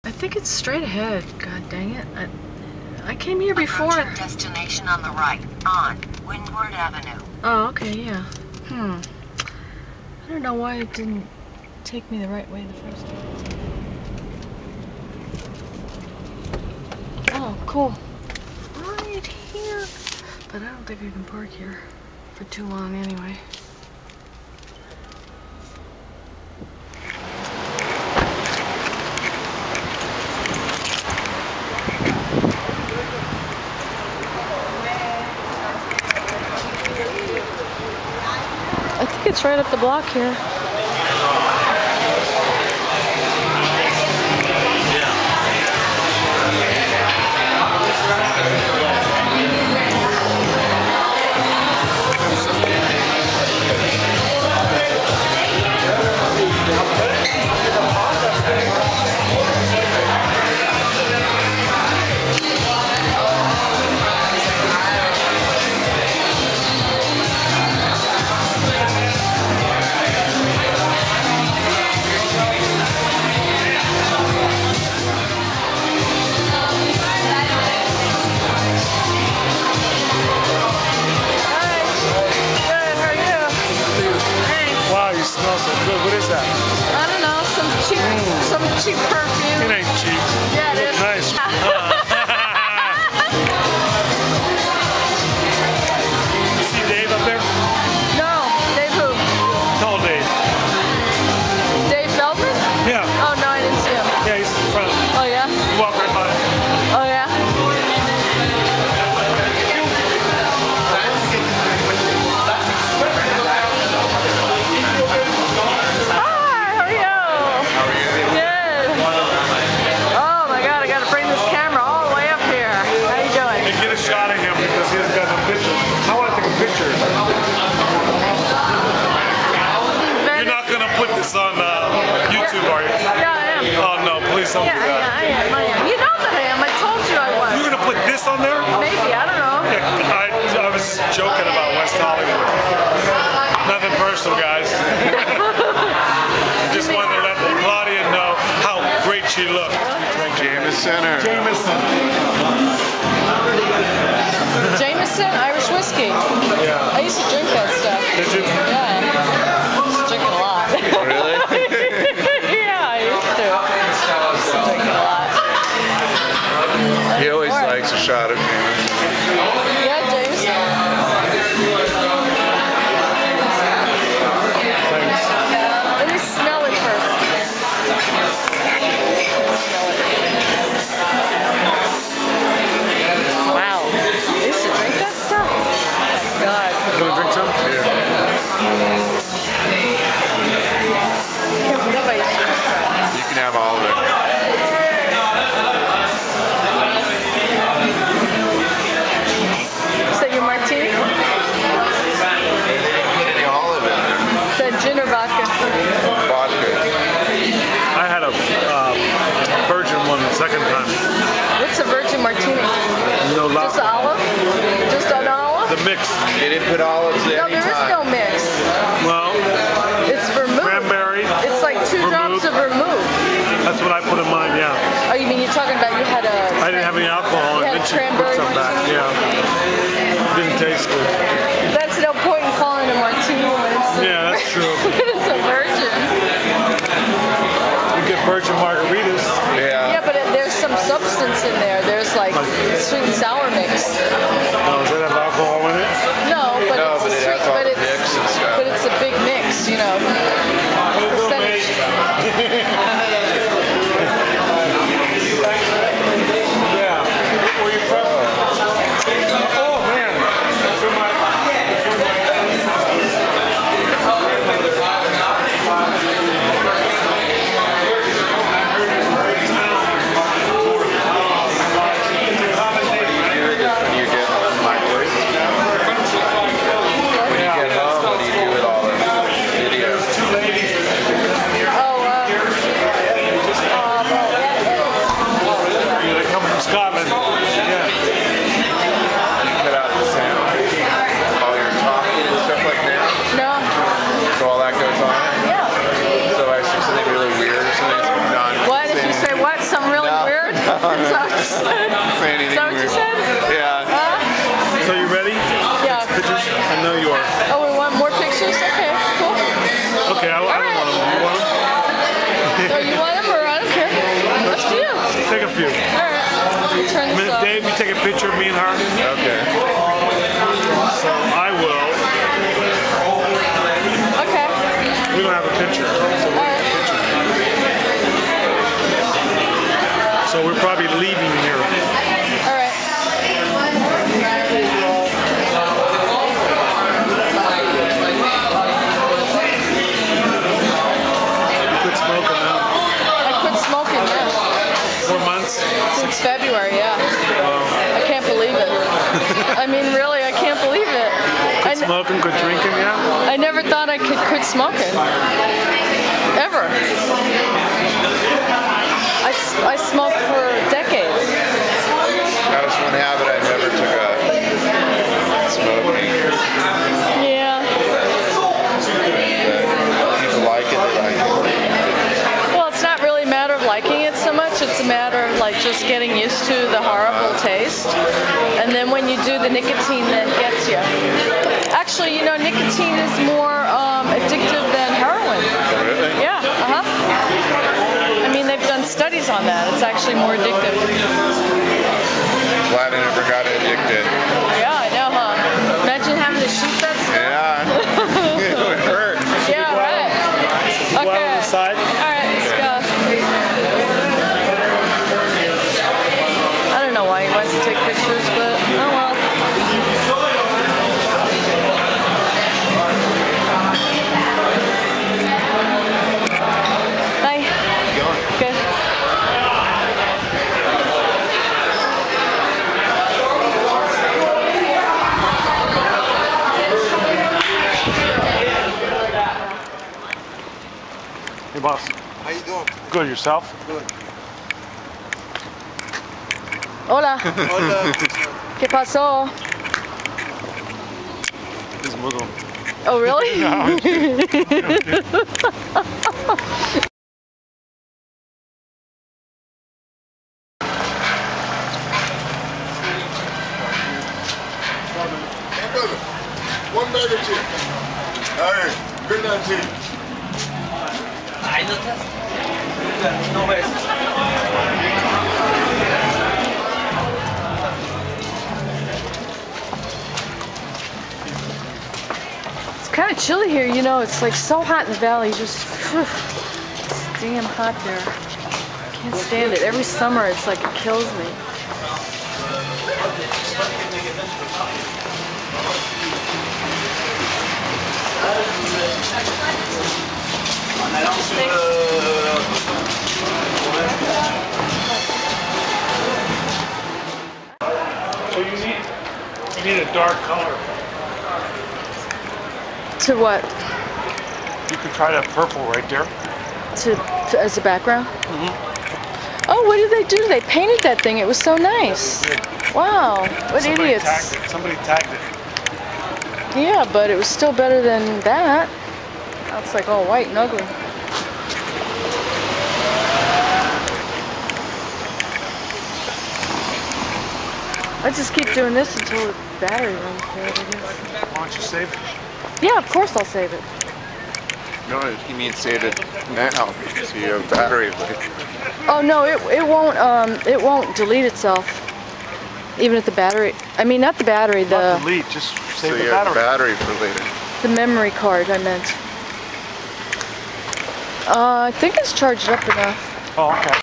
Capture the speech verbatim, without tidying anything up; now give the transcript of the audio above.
I think it's straight ahead. God dang it. I, I came here before. Approaching destination on the right, on Windward Avenue. Oh, okay, yeah. Hmm. I don't know why it didn't take me the right way the first time. Oh, cool. Right here. But I don't think I can park here for too long anyway. I think it's right up the block here. What is that? I don't know, some cheap, mm. some cheap perfume. It ain't cheap. Yeah, it look is. Nice. uh. You see Dave up there? No, Dave who? Tall Dave. Dave Feldman? Yeah. Oh no, I didn't see him. Yeah, he's in front of me. Oh yeah? You walk right by him. Oh yeah? On uh, YouTube, are you? Yeah, I am. Oh no, please don't yeah, do that. Yeah, I am, I am. You know that I am. I told you I was. You're gonna put this on there? Maybe, I don't know. Yeah, I, I was joking about West Hollywood. Nothing personal, guys. Just wanted to let Claudia know how great she looked. Jameson or? Jameson. Jameson, Irish whiskey. Yeah. I used to drink that stuff. Did you? Yeah. I used to drink it a lot. Really? Yeah, I used to. I used to drink it a lot. He always likes a shot of Jameson. Yeah, Jameson. Thanks. Let me smell it first. Wow. I used to drink that stuff? Oh my God. You want to drink some? Yeah. You can have all of it. Is that your martini? All of it. Is that gin or vodka? Vodka. I had a uh, virgin one the second time. What's a virgin martini? No Just olive? Just an olive? The mix. They didn't put olives in No, any there is time. no mix. Well, It's vermouth. cranberry. It's like two vermouth. drops of vermouth. That's what I put in mine, yeah. Oh, you mean you're talking about you had a... I didn't have any alcohol You and had then she put cranberry some back. martini? Yeah. Didn't taste good. That's no point in calling it a martini when it's a, Yeah, that's true. it's a virgin. You get virgin margaritas. Yeah. Yeah, but it, there's some substance in there. There's like sweet and sour mix. Oh, does that have alcohol in it? No, but No, it's but a it sweet, has all but the it's, mix and stuff. but it's a big mix, you know. Percentage. Yeah. Where are you from? Oh, man. That's where my... That's where my... You get my Is that what you said? Say anything Is that what you weird. said? Yeah. Huh? So you ready? Yeah. Pictures? I know you are. Oh, we want more pictures? Okay, cool. Okay, I, I don't want them. You want them? So you want them or I don't care. Up to you. Take a few. Alright. Turn I mean, this if off. Dave, you take a picture of me and her. Okay. So I will. Okay. We don't have a picture. So, Alright. so we're probably leaving here. Alright. You quit smoking now. I quit smoking, yeah. Four months. Since February, yeah. I can't believe it. I mean, really, I can't believe it. I, Quit n- smoking, quit drinking, yeah? I never thought I could quit smoking. Ever. I, s- I smoked for decades. That was one habit I never took up. Smoking. Yeah. People like it, they like it. Well, it's not really a matter of liking it so much. It's a matter of like just getting used to the horrible taste. And then when you do, the nicotine then gets you. Actually, you know, nicotine is more um, addictive than heroin. Really? Yeah, uh-huh. I mean, they've done studies on that. It's actually more addictive. Glad I never got addicted. Yeah, I know, huh? Imagine having to shoot that stuff. Yeah. It would hurt. Yeah, right. Go out on Okay. the side. All right, let's go. I don't know why he wants to take pictures, but oh well. Hi. Good. Hey, boss. How you doing? Good, yourself? Good. Hola. Hola. ¿Qué pasó? This Muslim. Oh, really? Hey, brother. One bag of chips. All right. Good night to you. It's kind of chilly here, you know. It's like so hot in the valley. Just, whew, it's damn hot there. Can't stand it. Every summer, it's like it kills me. So you need, you need a dark color. To what? You could try that purple right there. To, to as a background? Oh, what did they do? They painted that thing. It was so nice. Wow, what Somebody idiots. tagged it. Somebody tagged it. Yeah, but it was still better than that. Now it's like all white and ugly. I just keep doing this until the battery runs dead, I guess. Why don't you save it? Yeah, of course I'll save it. No, he means save it now. So you have battery life. Oh no, it it won't um it won't delete itself. Even if the battery, I mean not the battery, Not the delete, just So save the you have battery. battery for later. the memory card I meant. Uh, I think it's charged up enough. Oh, okay.